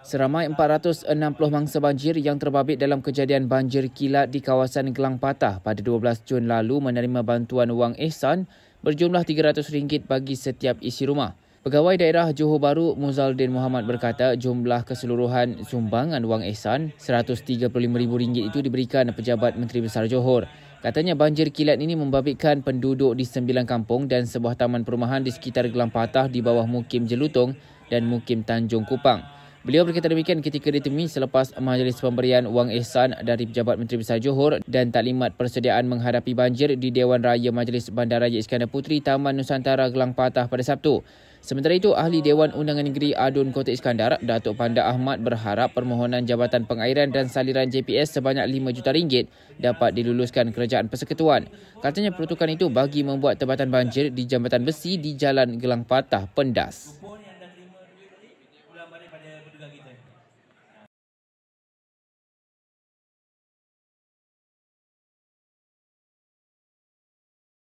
Seramai 460 mangsa banjir yang terbabit dalam kejadian banjir kilat di kawasan Gelang Patah pada 12 Jun lalu menerima bantuan wang ihsan berjumlah RM300 bagi setiap isi rumah. Pegawai Daerah Johor Bahru Muzaldin Muhammad berkata jumlah keseluruhan sumbangan wang ihsan RM135,000 itu diberikan Pejabat Menteri Besar Johor. Katanya banjir kilat ini membabitkan penduduk di 9 kampung dan sebuah taman perumahan di sekitar Gelang Patah di bawah Mukim Jelutong dan Mukim Tanjung Kupang. Beliau berkata demikian ketika ditemui selepas majlis pemberian wang ihsan dari Pejabat Menteri Besar Johor dan taklimat persediaan menghadapi banjir di Dewan Raya Majlis Bandaraya Iskandar Puteri Taman Nusantara Gelang Patah pada Sabtu. Sementara itu, Ahli Dewan Undangan Negeri Adun Kota Iskandar, Datuk Panda Ahmad berharap permohonan Jabatan Pengairan dan Saliran JPS sebanyak RM5 juta dapat diluluskan Kerajaan Persekutuan. Katanya peruntukan itu bagi membuat tempatan banjir di jambatan besi di Jalan Gelang Patah pendas.